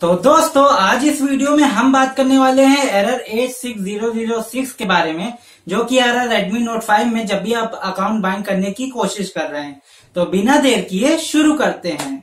तो दोस्तों आज इस वीडियो में हम बात करने वाले हैं एरर 86006 के बारे में, जो कि आ रहा है Redmi Note 5 में जब भी आप अकाउंट बाइंड करने की कोशिश कर रहे हैं। तो बिना देर किए शुरू करते हैं।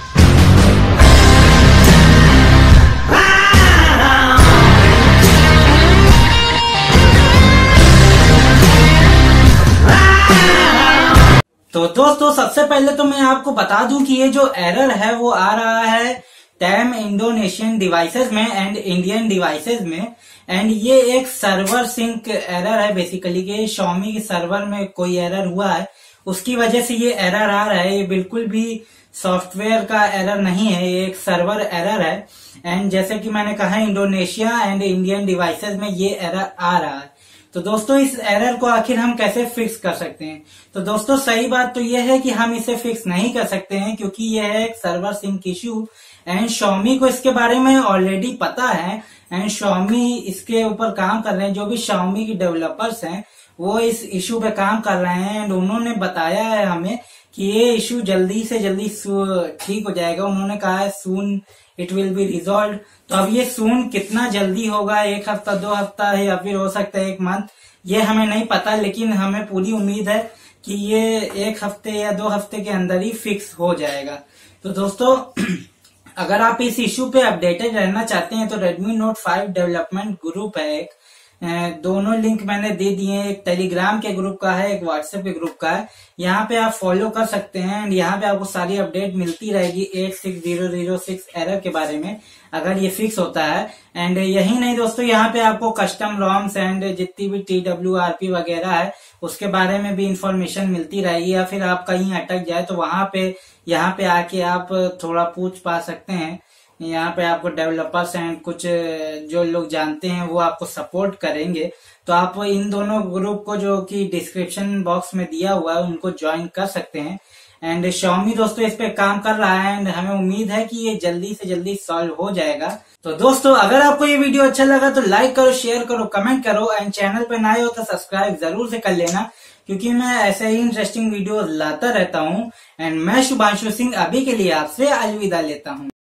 तो दोस्तों सबसे पहले तो मैं आपको बता दूं कि ये जो एरर है वो आ रहा है टैम इंडोनेशियन डिवाइसेस में एंड इंडियन डिवाइसेस में। एंड ये एक सर्वर सिंक एरर है बेसिकली, कि Xiaomi के सर्वर में कोई एरर हुआ है, उसकी वजह से ये एरर आ रहा है। ये बिल्कुल भी सॉफ्टवेयर का एरर नहीं है, ये एक सर्वर एरर है। एंड जैसे कि मैंने कहा इंडोनेशिया एंड इंडियन डिवाइसेस में ये एरर आ रहा है। तो दोस्तों इस एरर को आखिर हम कैसे फिक्स कर सकते हैं? तो दोस्तों सही बात तो यह है कि हम इसे फिक्स नहीं कर सकते हैं, क्योंकि यह है एक server sync issue and Xiaomi को इसके बारे में ऑलरेडी पता है एंड Xiaomi इसके ऊपर काम कर रहे हैं। जो भी Xiaomi के डेवलपर्स हैं वो इस इश्यू पे काम कर रहे हैं एंड उन्होंने बताया है हमें कि ये इश्यू जल्दी से जल्दी ठीक हो जाएगा। उन्होंने कहा है soon it will be resolve. तो अब ये सून कितना जल्दी होगा, 1 हफ्ता 2 हफ्ता है या फिर हो सकता है 1 मंथ, ये हमें नहीं पता, लेकिन हमें पूरी उम्मीद है कि ये 1 हफ्ते या 2 हफ्ते के अंदर ही फिक्स हो जाएगा। तो दोस्तों अगर आप इस इश्यू पे अपडेटेड रहना चाहते हैं तो Redmi Note 5 डेवलपमेंट ग्रुप है एक, दोनों लिंक मैंने दे दिए हैं। एक टेलीग्राम के ग्रुप का है, एक व्हाट्सएप के ग्रुप का है। यहाँ पे आप फॉलो कर सकते हैं एंड यहाँ पे आपको सारी अपडेट मिलती रहेगी 86006 एरर के बारे में, अगर ये फिक्स होता है। एंड यही नहीं दोस्तों, यहाँ पे आपको कस्टम रोम्स एंड जितनी भी TWRP वगैरह है उसके बारे में भी इंफॉर्मेशन मिलती रहेगी। या फिर आप कहीं अटक जाए तो वहां पे यहाँ पे आके आप थोड़ा पूछ पा सकते हैं। यहाँ पे आपको डेवलपर्स एंड कुछ जो लोग जानते हैं वो आपको सपोर्ट करेंगे। तो आप इन दोनों ग्रुप को, जो कि डिस्क्रिप्शन बॉक्स में दिया हुआ है, उनको ज्वाइन कर सकते हैं। एंड Xiaomi दोस्तों इस पे काम कर रहा है एंड हमें उम्मीद है कि ये जल्दी से जल्दी सॉल्व हो जाएगा। तो दोस्तों अगर आपको ये वीडियो अच्छा लगा तो लाइक करो, शेयर करो, कमेंट करो एंड चैनल पे नए हो तो सब्सक्राइब जरूर से कर लेना, क्योंकि मैं ऐसे ही इंटरेस्टिंग वीडियो लाता रहता हूँ। एंड मैं शुभांशु सिंह अभी के लिए आपसे अलविदा लेता हूँ।